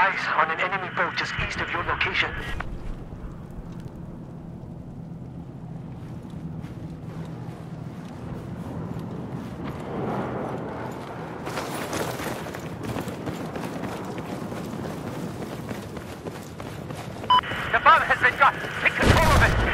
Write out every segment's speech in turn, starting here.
eyes on an enemy boat just east of your location. The bomb has been got. Take control of it.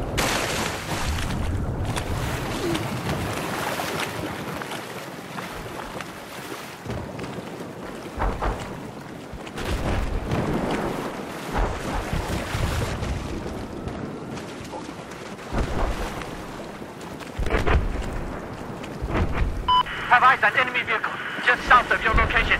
Have eyes on enemy vehicle just south of your location.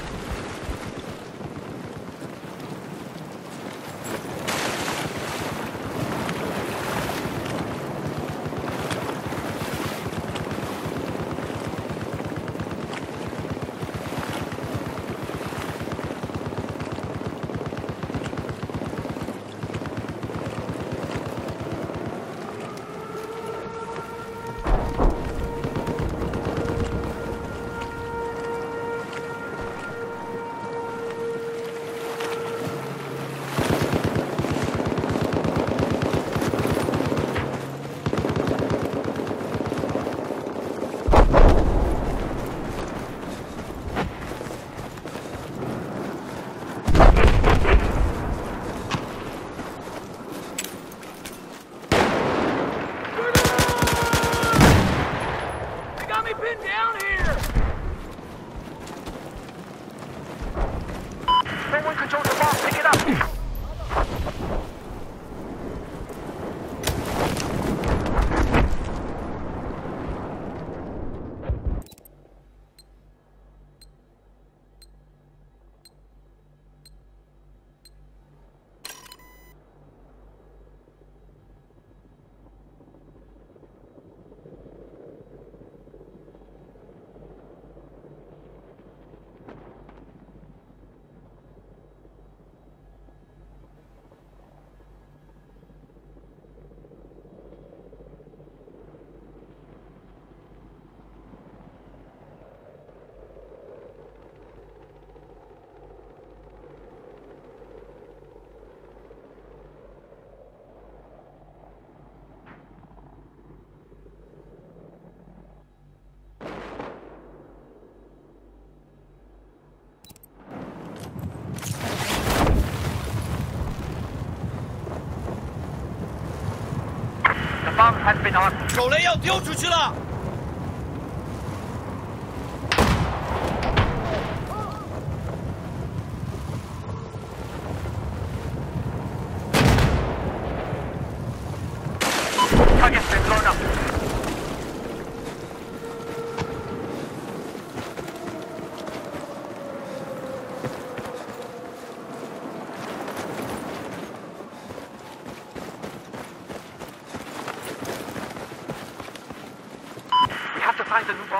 Bomb has been on. 手雷要丢出去了。 Target's been blown up. Find the new bomb.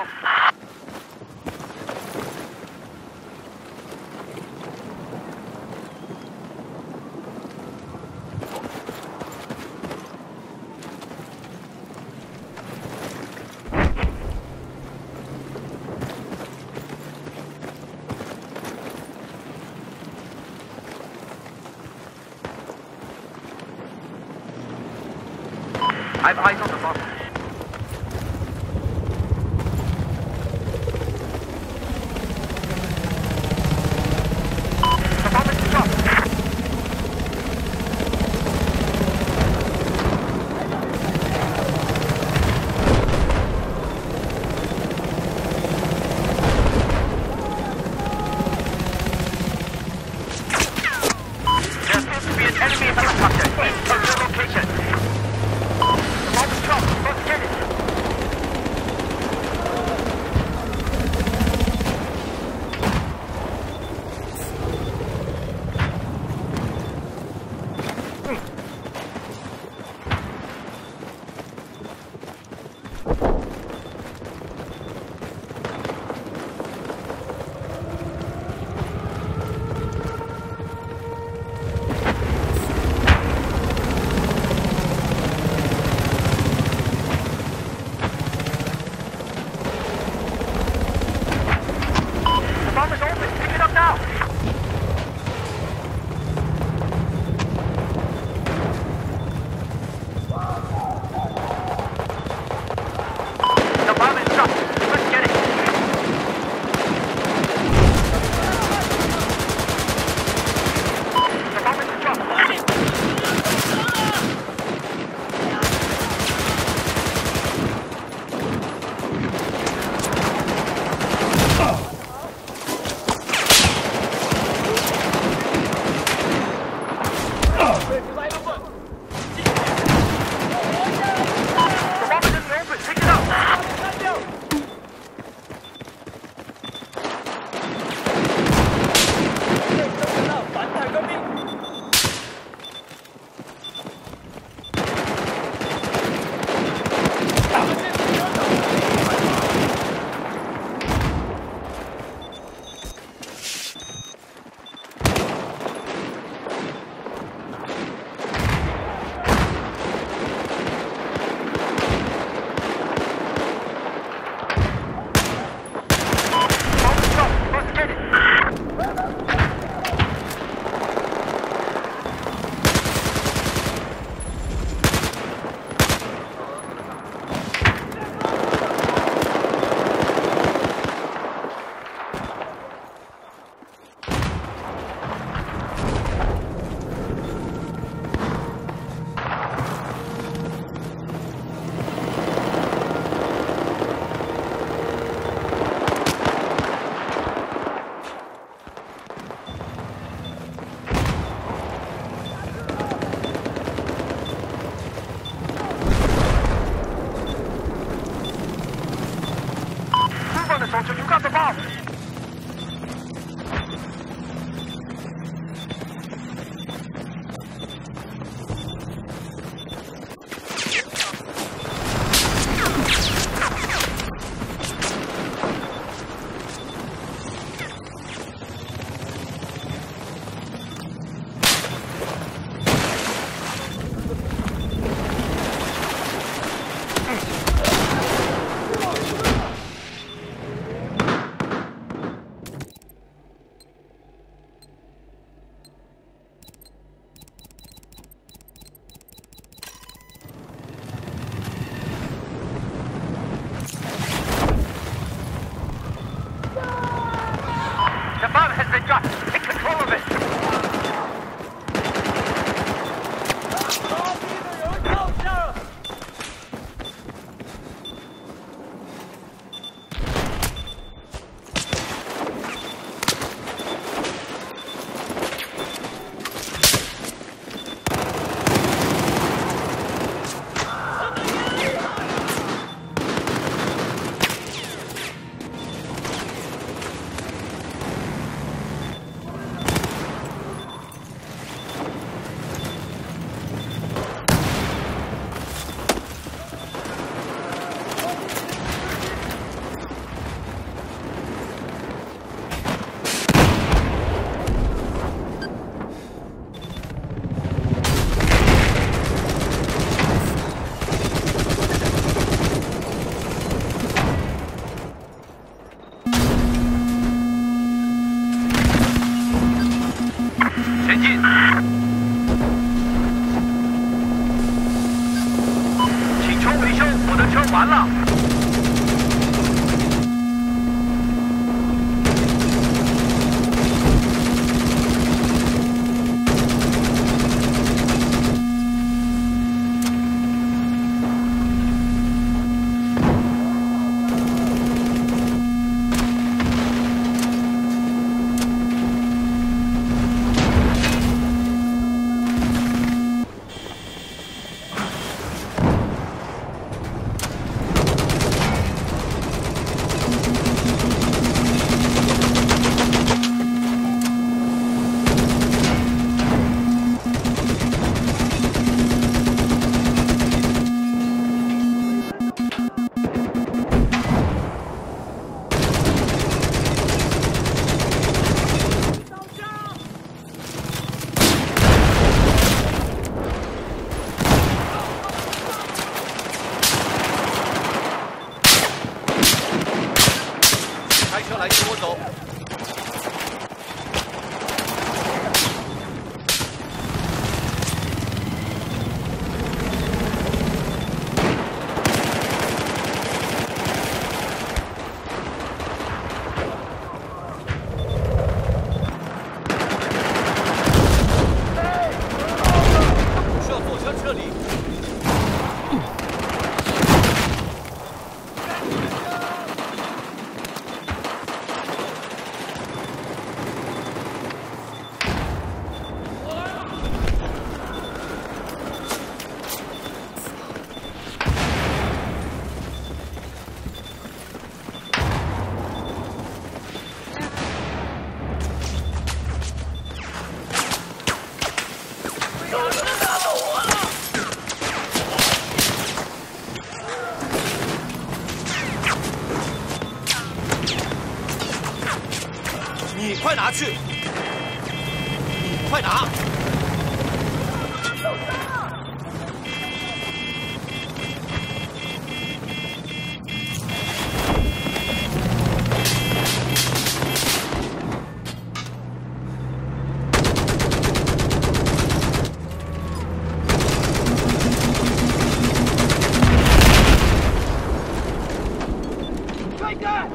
I've eyes on the bomb. Enemy helicopter. Take your location. The bomb is dropped. soldier. You got the bomb. The bomb has been dropped. Take control of it. 前进！请求维修，我的车完了。 开车来，跟我走。需要坐车撤离。 你快拿去！你快拿！快干！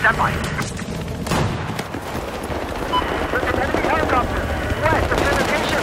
stand by. There's an enemy helicopter west of your location.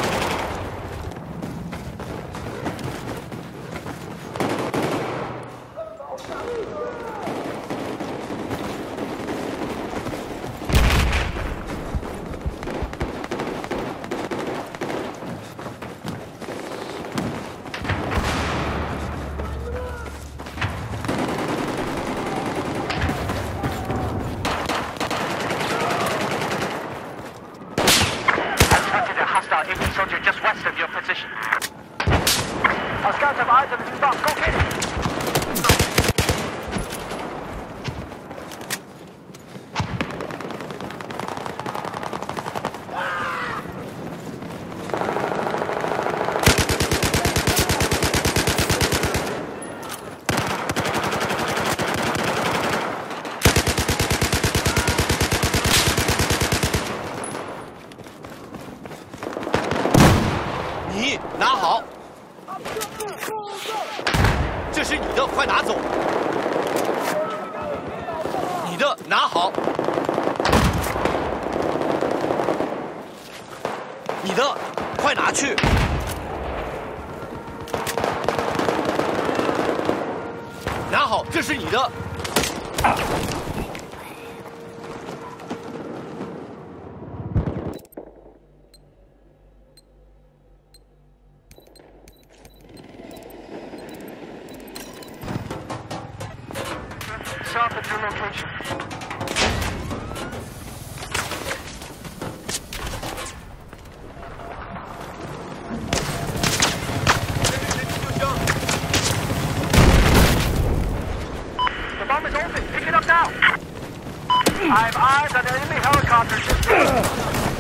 Enemy soldier just west of your position. Our scouts have eyes on the new bomb. Go get it! 你拿好，这是你的，快拿走。你的拿好，你的快拿去。拿好，这是你的。 South of your location. The bomb is open. Pick it up now. I have eyes on enemy helicopter just east.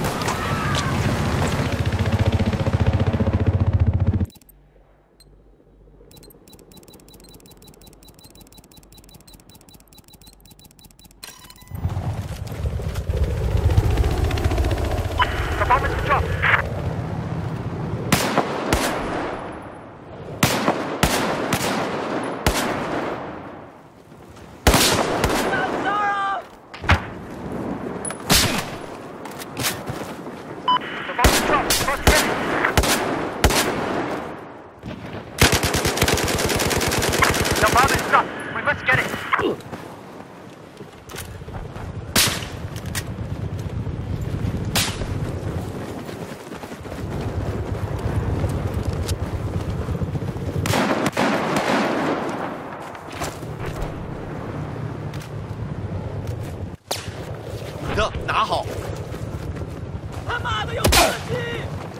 的拿好。 他妈的有攻击！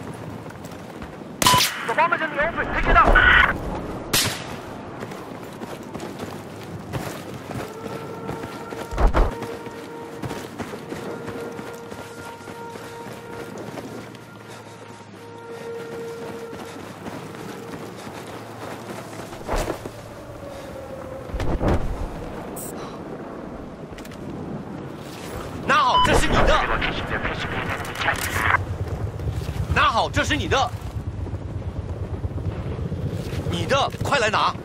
The bomb is in the open. Pick it up. 拿好，这是你的。拿好，这是你的。你的，快来拿。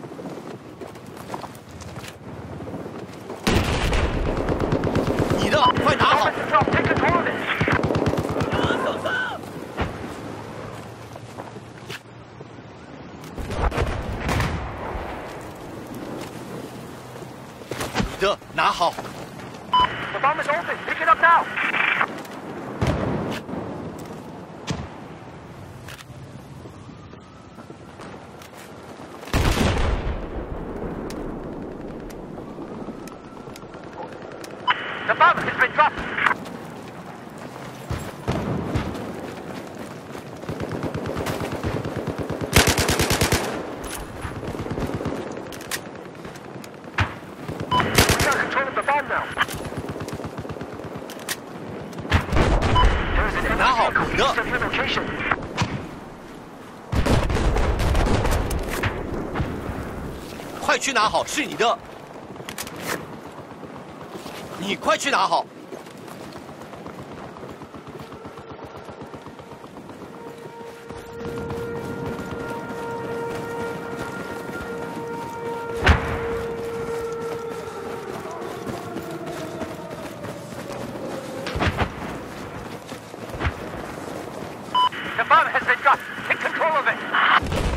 你的，快拿好。 Take control of it. 你的，拿好。 The bomb is open. Pick it up now. The bomb has been dropped. We got control of the bomb now. There's an enemy Now, vehicle no. east of your location. 快去拿好，是你的。你快去拿好。 The bomb has been dropped. Take control of it.